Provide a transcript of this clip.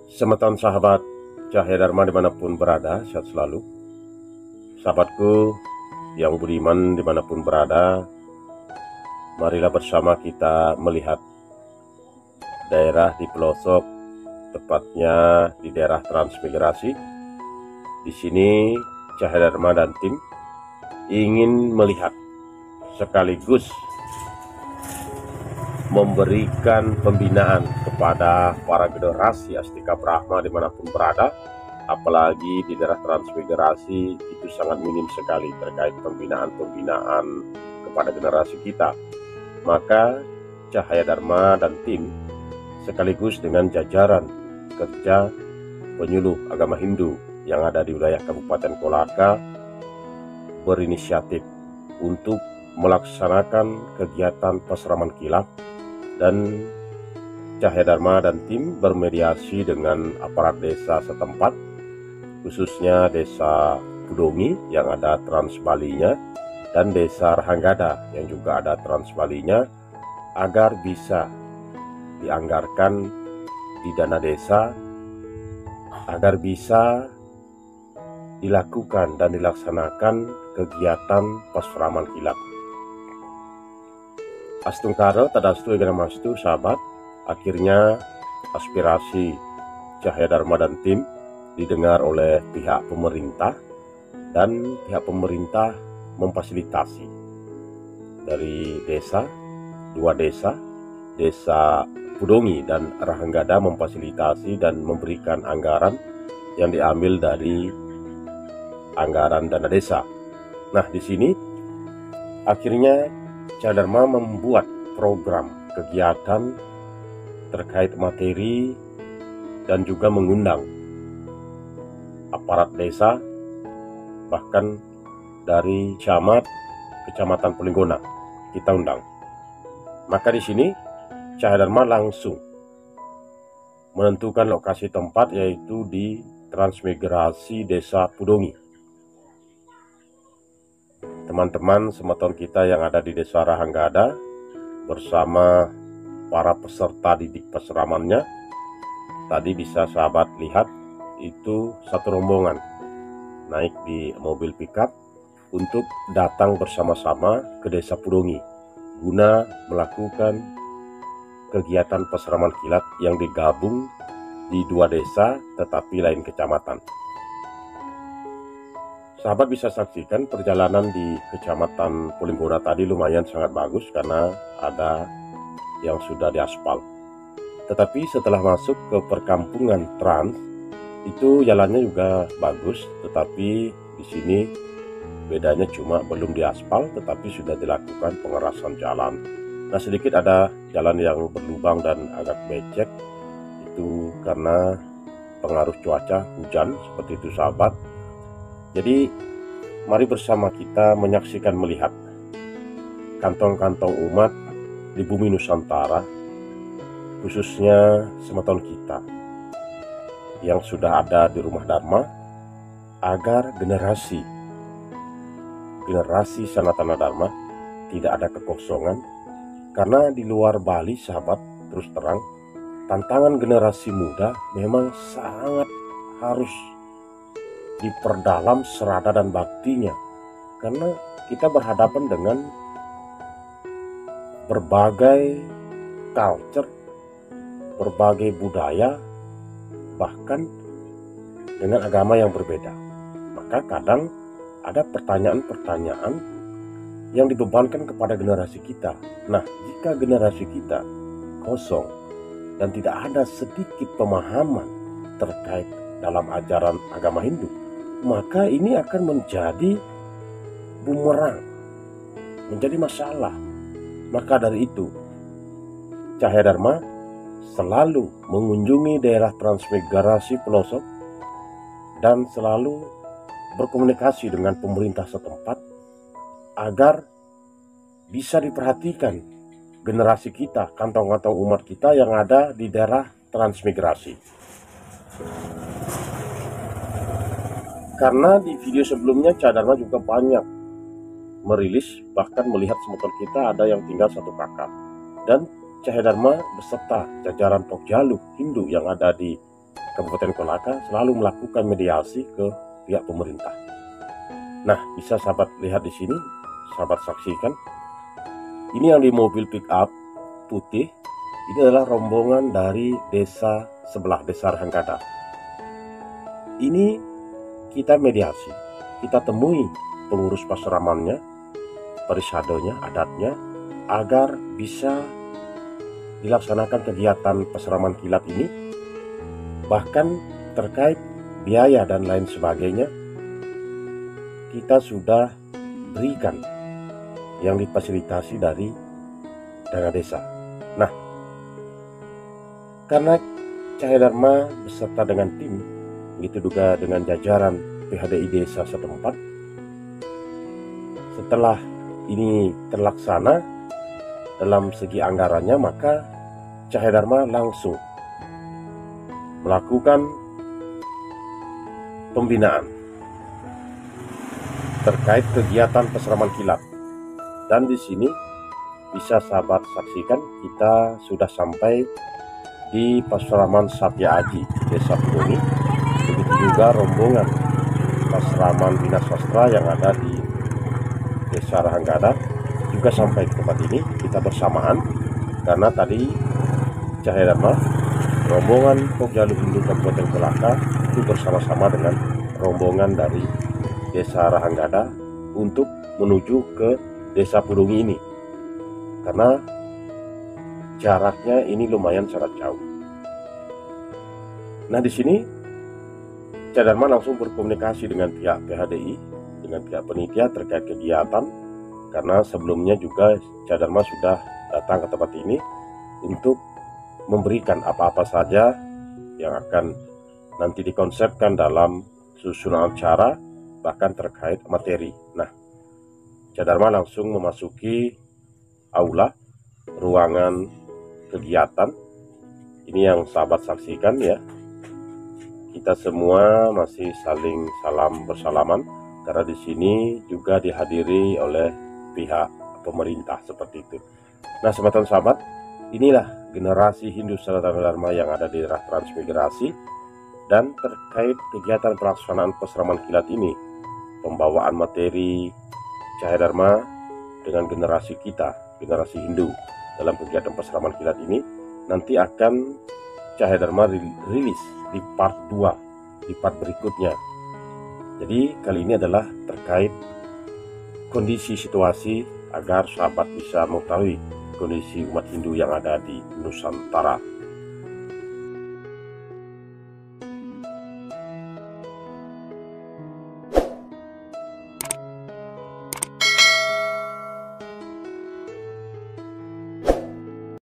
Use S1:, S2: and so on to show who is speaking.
S1: Semeton sahabat Cahaya Dharma dimanapun berada, sehat selalu. Sahabatku yang budiman dimanapun berada, marilah bersama kita melihat daerah di pelosok, tepatnya di daerah transmigrasi. Di sini Cahaya Dharma dan tim ingin melihat sekaligus memberikan pembinaan kepada para generasi Astika Brahma dimanapun berada, apalagi di daerah transmigrasi itu sangat minim sekali terkait pembinaan kepada generasi kita. Maka Cahaya Dharma dan tim sekaligus dengan jajaran kerja penyuluh agama Hindu yang ada di wilayah Kabupaten Kolaka berinisiatif untuk melaksanakan kegiatan pasraman kilap, dan Cahaya Dharma dan tim bermediasi dengan aparat desa setempat, khususnya desa Pudongi yang ada Transbalinya dan desa Rahanggada yang juga ada Transbalinya, agar bisa dianggarkan di dana desa agar bisa dilakukan dan dilaksanakan kegiatan pasraman kilap. Astungkara tadastu eganamastu sahabat, akhirnya aspirasi Cahaya Dharma dan tim didengar oleh pihak pemerintah, dan pihak pemerintah memfasilitasi dari dua desa Pudongi dan Rahanggada, memfasilitasi dan memberikan anggaran yang diambil dari anggaran dana desa. Nah, di sini akhirnya Cahaya Dharma membuat program kegiatan terkait materi dan juga mengundang aparat desa, bahkan dari Kecamatan Pulinggona kita undang. Maka di sini Cahaya Dharma langsung menentukan lokasi tempat, yaitu di transmigrasi desa Pudongi. Teman-teman semeton kita yang ada di desa Rahanggada bersama para peserta didik pasramannya, tadi bisa sahabat lihat itu satu rombongan naik di mobil pickup untuk datang bersama-sama ke desa Pudongi guna melakukan kegiatan pasraman kilat yang digabung di dua desa tetapi lain kecamatan. Sahabat bisa saksikan perjalanan di Kecamatan Pulinggona tadi lumayan sangat bagus karena ada yang sudah diaspal. Tetapi setelah masuk ke perkampungan Trans, itu jalannya juga bagus, tetapi di sini bedanya cuma belum diaspal tetapi sudah dilakukan pengerasan jalan. Nah, sedikit ada jalan yang berlubang dan agak becek, itu karena pengaruh cuaca hujan seperti itu sahabat. Jadi mari bersama kita menyaksikan, melihat kantong-kantong umat di bumi Nusantara, khususnya semeton kita yang sudah ada di rumah Dharma, agar generasi Sanatana Dharma tidak ada kekosongan. Karena di luar Bali sahabat, terus terang tantangan generasi muda memang sangat harus diperdalam serada dan baktinya, karena kita berhadapan dengan berbagai culture, berbagai budaya, bahkan dengan agama yang berbeda. Maka kadang ada pertanyaan-pertanyaan yang dibebankan kepada generasi kita. Nah, jika generasi kita kosong dan tidak ada sedikit pemahaman terkait dalam ajaran agama Hindu, maka ini akan menjadi bumerang, menjadi masalah. Maka dari itu Cahaya Dharma selalu mengunjungi daerah transmigrasi pelosok dan selalu berkomunikasi dengan pemerintah setempat agar bisa diperhatikan generasi kita, kantong-kantong umat kita yang ada di daerah transmigrasi. Karena di video sebelumnya Cahaya Dharma juga banyak merilis, bahkan melihat semeton kita ada yang tinggal satu kakak, dan Cahaya Dharma beserta jajaran Pokjalu Hindu yang ada di Kabupaten Kolaka selalu melakukan mediasi ke pihak pemerintah. Nah, bisa sahabat lihat di sini, sahabat saksikan. Ini yang di mobil pick up putih, ini adalah rombongan dari desa sebelah, Desa Rahanggada. Ini kita mediasi, kita temui pengurus pasramannya, perisadonya, adatnya, agar bisa dilaksanakan kegiatan pasraman kilat ini. Bahkan terkait biaya dan lain sebagainya, kita sudah berikan yang difasilitasi dari dana desa. Nah, karena Cahaya Dharma beserta dengan tim, begitu juga dengan jajaran PHDI desa setempat, setelah ini terlaksana dalam segi anggarannya, maka Cahaya Dharma langsung melakukan pembinaan terkait kegiatan pasraman kilat. Dan di sini bisa sahabat saksikan, kita sudah sampai di pasraman Satya Aji, Desa Pudoni. Begitu juga rombongan pasraman Bina Sastra yang ada di Desa Rahanggada juga sampai ke tempat ini. Kita bersamaan karena tadi Cahaya Dharma rombongan Pokjalu Hindu Kabupaten Kolaka itu bersama-sama dengan rombongan dari Desa Rahanggada untuk menuju ke Desa Pudoni ini, karena jaraknya ini lumayan sangat jauh. Nah, di sini Cahaya Dharma langsung berkomunikasi dengan pihak PHDI, dengan pihak penitia terkait kegiatan, karena sebelumnya juga Cahaya Dharma sudah datang ke tempat ini untuk memberikan apa-apa saja yang akan nanti dikonsepkan dalam susunan acara, bahkan terkait materi. Nah, Cahaya Dharma langsung memasuki aula ruangan kegiatan. Ini yang sahabat saksikan ya. Kita semua masih saling salam bersalaman karena di sini juga dihadiri oleh pihak pemerintah seperti itu. Nah, sahabat, inilah generasi Hindu Sanatana Dharma yang ada di daerah transmigrasi, dan terkait kegiatan pelaksanaan pasraman kilat ini, pembawaan materi Cahaya Dharma dengan generasi kita, generasi Hindu dalam kegiatan pasraman kilat ini, nanti akan Cahaya Dharma rilis di part 2, di part berikutnya. Jadi kali ini adalah terkait kondisi situasi agar sahabat bisa mengetahui kondisi umat Hindu yang ada di Nusantara.